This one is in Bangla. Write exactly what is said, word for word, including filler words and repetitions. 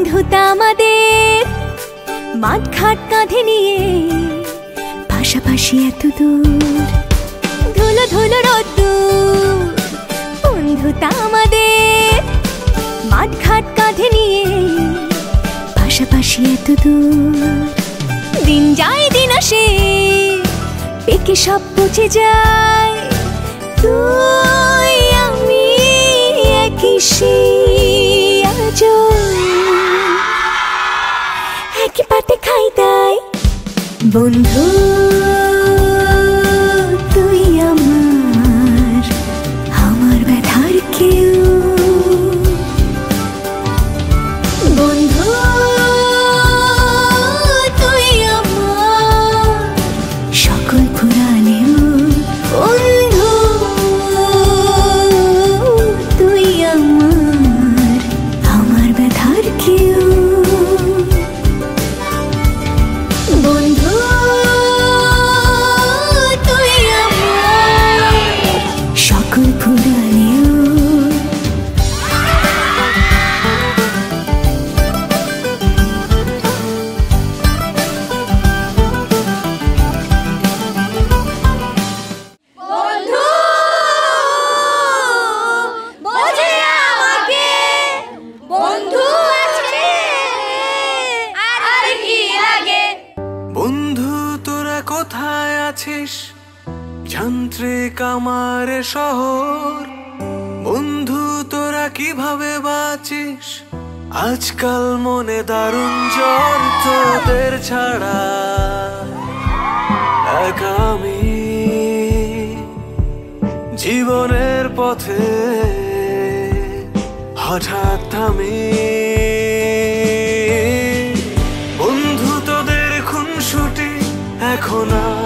বন্ধুতা আমাদের মাঠঘাট কাঁধে নিয়ে পাশাপাশি এত দূর ধুলো ধুলো রোদ্দুর বন্ধুতা আমাদের মাঠঘাট কাঁধে নিয়ে পাশাপাশি এত দূর দিন যায় দিন আসে পেকে সব পচে যায় তুই আমি একই সেই আজও একই পাতে খাই তাই বন্ধু তুই আমার আমার ব্যথার কেউ বন্ধু তুই আমার সকল পুরাণেও বন্ধু তুই আমার আমার ব্যথার কেউ বন্ধু তুই আমার সকল পুরাণেও যান্ত্রিক আমার শহর বন্ধু তোরা কিভাবে বাঁচিস আজকাল মনে দারুণ জ্বর তোদের ছাড়া একা আমি জীবনের পথে হঠাৎ থামি বন্ধু তোদের খুনসুটি এখন আর